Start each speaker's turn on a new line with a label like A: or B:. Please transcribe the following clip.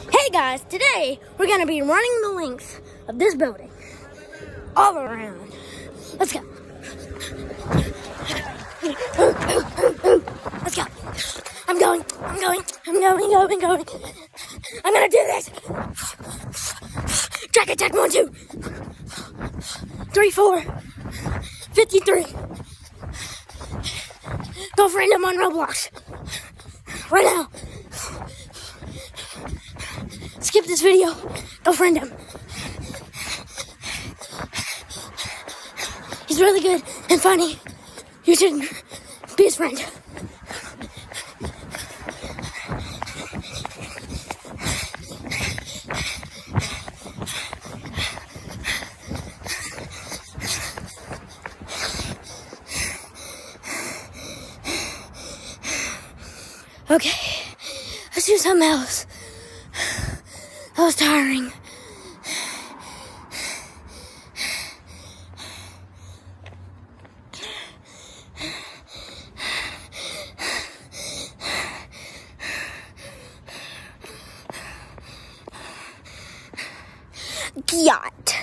A: Hey guys, today we're going to be running the length of this building all around. Let's go. Let's go. I'm going. I'm going to do this. Track attack 1, 2, 3, 4, 53. Go friend him on Roblox. Right now. Skip this video. Go friend him. He's really good and funny. You should be his friend. Okay, let's do something else. That was tiring. Yacht.